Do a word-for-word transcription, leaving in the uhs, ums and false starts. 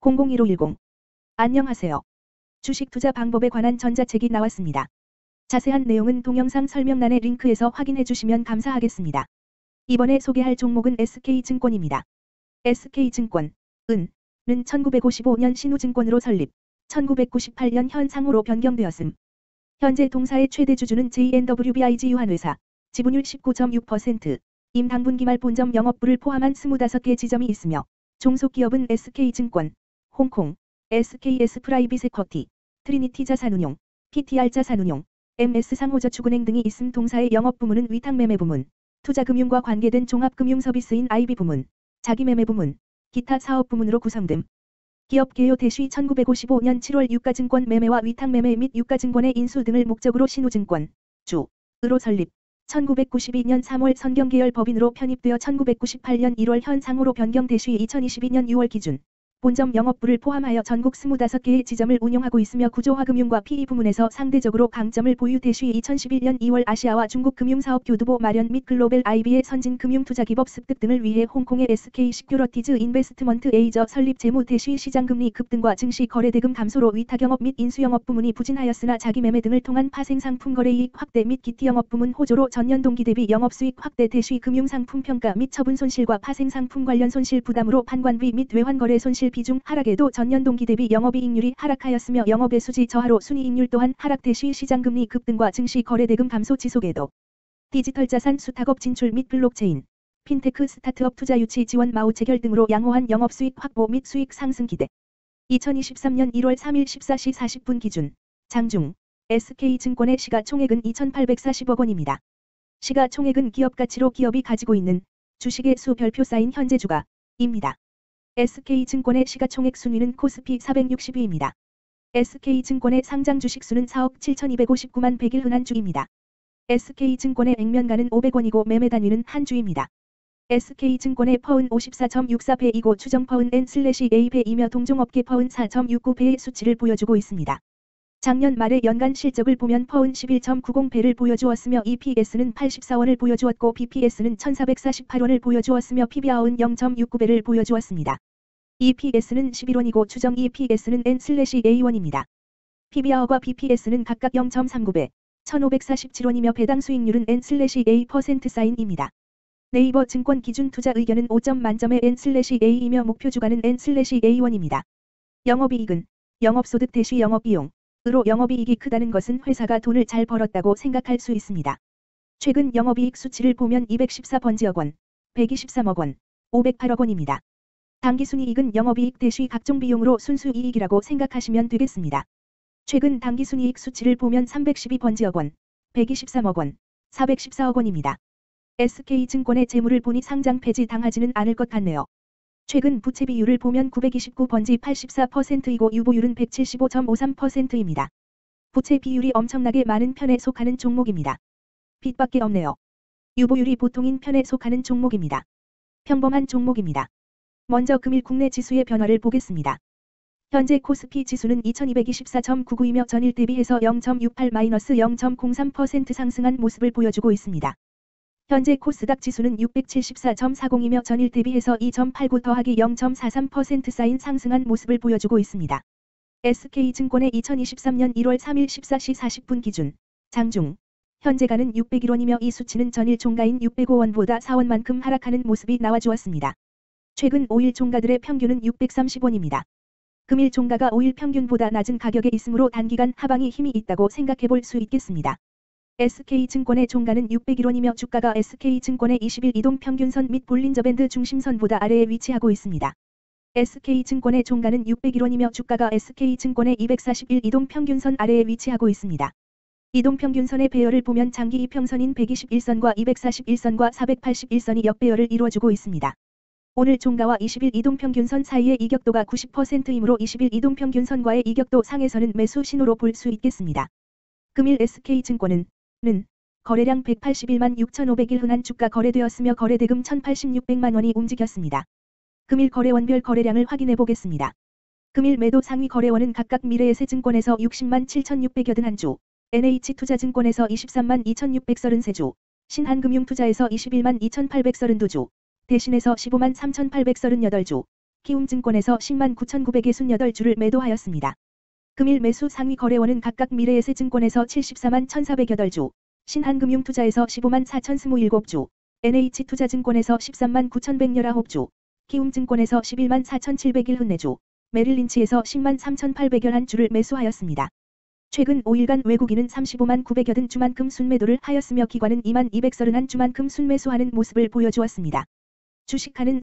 공공일오일공. 안녕하세요. 주식 투자 방법에 관한 전자책이 나왔습니다. 자세한 내용은 동영상 설명란의 링크에서 확인해 주시면 감사하겠습니다. 이번에 소개할 종목은 에스케이증권입니다. 에스케이증권, 은, 는 천구백오십오 년 신우증권으로 설립, 천구백구십팔 년 현상호로 변경되었음. 현재 동사의 최대 주주는 제이엔더블유비아이지 유한회사, 지분율 십구 점 육 퍼센트, 임 당분기 말 본점 영업부를 포함한 이십오 개 지점이 있으며, 종속기업은 에스케이증권, 홍콩, 에스케이에스 프라이빗 에쿼티, 트리니티 자산운용, 피티알 자산운용, 엠에스상호저축은행 등이 있음. 동사의 영업부문은 위탁매매 부문, 투자금융과 관계된 종합금융서비스인 아이비 부문, 자기매매 부문, 기타 사업 부문으로 구성됨. 기업 개요 대시 천구백오십오 년 칠월 유가증권 매매와 위탁매매 및 유가증권의 인수 등을 목적으로 신우증권, 주, 으로 설립, 천구백구십이 년 삼월 선경계열 법인으로 편입되어 천구백구십팔 년 일월 현상호로 변경 대시 이천이십이 년 유월 기준, 본점 영업부를 포함하여 전국 이십오 개의 지점을 운영하고 있으며 구조화금융과 피이 부문에서 상대적으로 강점을 보유 대시 이천십일 년 이월 아시아와 중국 금융사업 교두보 마련 및 글로벌 아이비의 선진 금융투자기법 습득 등을 위해 홍콩의 에스케이 시큐러티즈 인베스트먼트 에이저 설립 재무 대시 시장금리 급등과 증시 거래대금 감소로 위탁영업 및 인수영업 부문이 부진하였으나 자기매매 등을 통한 파생상품 거래이익 확대 및 기티영업 부문 호조로 전년 동기 대비 영업수익 확대 대시 금융상품 평가 및 처분 손실과 파생상품 관련 손실 부담으로 판관비 및 외환거래 손실 비중 하락에도 전년 동기 대비 영업이익률이 하락하였으며 영업의 수지 저하로 순이익률 또한 하락 대시 시장금리 급등과 증시 거래대금 감소 지속에도 디지털 자산 수탁업 진출 및 블록체인, 핀테크 스타트업 투자 유치 지원 마우 체결 등으로 양호한 영업수익 확보 및 수익 상승 기대. 이천이십삼 년 일월 삼일 십사 시 사십 분 기준 장중 에스케이증권의 시가총액은 이천팔백사십억 원입니다. 시가총액은 기업가치로 기업이 가지고 있는 주식의 수 별표 쌓인 현재 주가입니다. 에스케이증권의 시가총액 순위는 코스피 사백육십 위입니다. 에스케이증권의 상장 주식수는 사억 칠천이백오십구만 백일 흔한 주입니다. 에스케이증권의 액면가는 오백 원이고 매매 단위는 한 주입니다. 에스케이증권의 퍼은 오십사 점 육사 배이고 추정 퍼은 엔/에이 배이며 동종업계 퍼은 사 점 육구 배의 수치를 보여주고 있습니다. 작년 말의 연간 실적을 보면 퍼은 십일 점 구십 배를 보여주었으며 이피에스는 팔십사 원을 보여주었고 비피에스는 천사백사십팔 원을 보여주었으며 피비알은 영 점 육구 배를 보여주었습니다. 이피에스는 십일 원이고 추정 이피에스는 엔/에이 원입니다. 피비알과 비피에스는 각각 영 점 삼구 배, 천오백사십칠 원이며 배당 수익률은 엔/에이 퍼센트 사인입니다. 네이버 증권 기준 투자 의견은 오 점 만점의 엔/에이이며 목표 주가는 엔/에이 원입니다. 영업이익은 영업소득 대시 영업비용, 으로 영업이익이 크다는 것은 회사가 돈을 잘 벌었다고 생각할 수 있습니다. 최근 영업이익 수치를 보면 이백십사 번지억 원, 백이십삼억 원, 오백팔억 원입니다. 당기순이익은 영업이익 대시 각종 비용으로 순수이익이라고 생각하시면 되겠습니다. 최근 당기순이익 수치를 보면 삼백십이 번지억 원, 백이십삼억 원, 사백십사억 원입니다. 에스케이증권의 재물을 보니 상장 폐지 당하지는 않을 것 같네요. 최근 부채 비율을 보면 구백이십구 번지 팔십사 퍼센트이고 유보율은 백칠십오 점 오삼 퍼센트입니다. 부채 비율이 엄청나게 많은 편에 속하는 종목입니다. 빚밖에 없네요. 유보율이 보통인 편에 속하는 종목입니다. 평범한 종목입니다. 먼저 금일 국내 지수의 변화를 보겠습니다. 현재 코스피 지수는 이천이백이십사 점 구구이며 전일 대비해서 영 점 육팔 마이너스 영 점 공삼 퍼센트 상승한 모습을 보여주고 있습니다. 현재 코스닥 지수는 육백칠십사 점 사공이며 전일 대비해서 이 점 팔구 더하기 영 점 사삼 퍼센트 쌓인 상승한 모습을 보여주고 있습니다. 에스케이증권의 이천이십삼 년 일월 삼일 십사 시 사십 분 기준 장중 현재가는 육백일 원이며 이 수치는 전일 종가인 육백오 원보다 사 원만큼 하락하는 모습이 나와주었습니다. 최근 오 일 종가들의 평균은 육백삼십 원입니다. 금일 종가가 오 일 평균보다 낮은 가격에 있으므로 단기간 하방이 힘이 있다고 생각해 볼 수 있겠습니다. 에스케이증권의 종가는 육백일 원이며 주가가 에스케이증권의 이십 일 이동평균선 및 볼린저밴드 중심선보다 아래에 위치하고 있습니다. 에스케이증권의 종가는 육백일 원이며 주가가 에스케이증권의 이백사십일 이동평균선 아래에 위치하고 있습니다. 이동평균선의 배열을 보면 장기 이평선인 백이십일 선과 이백사십일 선과 사백팔십일 선이 역배열을 이루어주고 있습니다. 오늘 종가와 이십 일 이동평균선 사이의 이격도가 구십 퍼센트이므로 이십 일 이동평균선과의 이격도 상에서는 매수 신호로 볼 수 있겠습니다. 금일 에스케이증권은 는 거래량 백팔십일만 육천오백일 흔한 주가 거래되었으며 거래대금 천팔십육백만 원이 움직였습니다. 금일 거래원별 거래량을 확인해 보겠습니다. 금일 매도 상위 거래원은 각각 미래에셋증권에서 육십만 칠천육백여 든 한 주, 엔에이치투자증권에서 이십삼만 이천육백삼십삼 주, 신한금융투자에서 이십일만 이천팔백삼십이 주, 대신에서 십오만 삼천팔백삼십팔 주, 키움증권에서 십만 구천구백육십팔 주를 매도하였습니다. 금일 매수 상위 거래원은 각각 미래에셋증권에서 칠십사만 천사백팔 주, 신한금융투자에서 십오만 사천이십칠 주, 엔에이치투자증권에서 십삼만 구천백십구 주, 키움증권에서 십일만 사천칠백십사 주, 메릴린치에서 십만 삼천팔백십일 주를 매수하였습니다. 최근 오 일간 외국인은 삼십오만 구백팔십 주만큼 순매도를 하였으며 기관은 이만 이백삼십일 주만큼 순매수하는 모습을 보여주었습니다. 주식하는